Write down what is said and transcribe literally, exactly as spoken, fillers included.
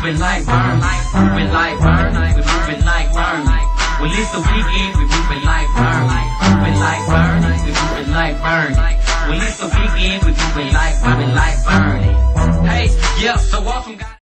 moving like burn, moving like burn, we moving like burn. Well, it's the weekend, we moving like burn, moving like burn, we moving like burn. Well, it's the weekend, we moving like, moving like burn. Hey, yeah, so welcome guys.